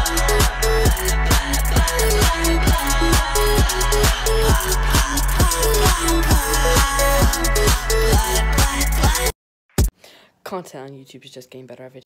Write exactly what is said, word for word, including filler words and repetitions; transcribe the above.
Content on YouTube is just getting better every day.